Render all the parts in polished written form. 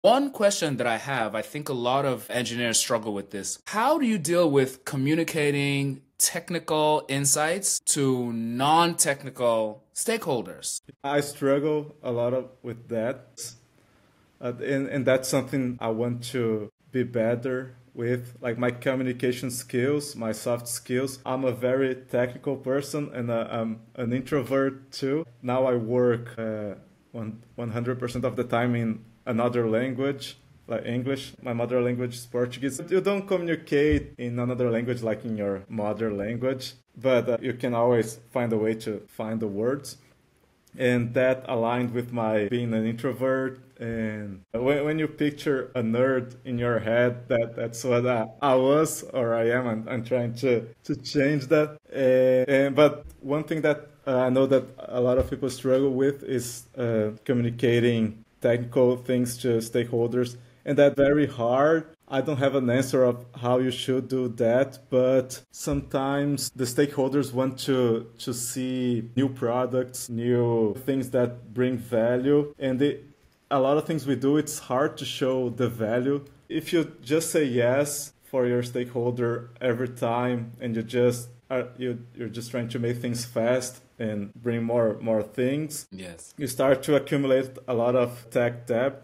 One question that I have, I think a lot of engineers struggle with this. How do you deal with communicating technical insights to non-technical stakeholders? I struggle a lot with that. And that's something I want to be better with, like my communication skills, my soft skills. I'm a very technical person and I'm an introvert too. Now I work 100% of the time in another language, like English. My mother language is Portuguese. You don't communicate in another language like in your mother language, but you can always find a way to find the words. And that aligned with my being an introvert. And when you picture a nerd in your head, that's what I was or I am. I'm trying to change that. But one thing that I know that a lot of people struggle with is communicating technical things to stakeholders. And that's very hard. I don't have an answer of how you should do that, but sometimes the stakeholders want to see new products, new things that bring value, and a lot of things we do, it's hard to show the value. If you just say yes for your stakeholder every time, and you're just trying to make things fast and bring more things, Yes. you start to accumulate a lot of tech debt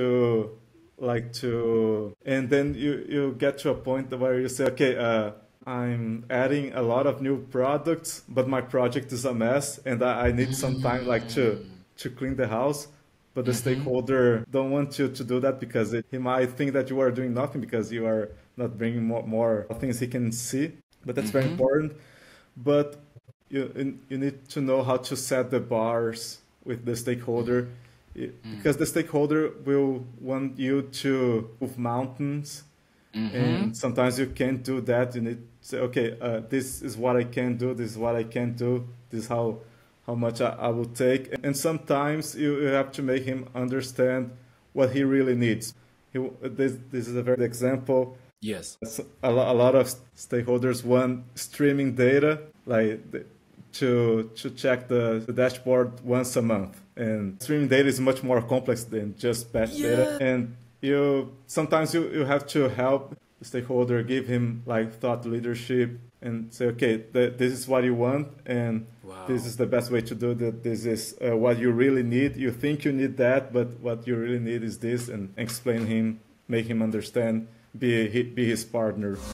and then you get to a point where you say, okay, I'm adding a lot of new products, but my project is a mess and I need some time to clean the house. But the stakeholder don't want you to do that because he might think that you are doing nothing because you are not bringing more things he can see. But that's very important. But you need to know how to set the bars with the stakeholder. Because the stakeholder will want you to move mountains, and sometimes you can't do that. You need to say, okay, this is what I can do, this is what I can't do, this is how much I will take. And sometimes you have to make him understand what he really needs. This is a very good example. Yes. A lot of stakeholders want streaming data, like to check the dashboard once a month. And streaming data is much more complex than just batch data. And sometimes you have to help the stakeholder, give him like thought leadership and say, okay, this is what you want and this is the best way to do that. This is what you really need. You think you need that, but what you really need is this, and explain him, make him understand, be his partner.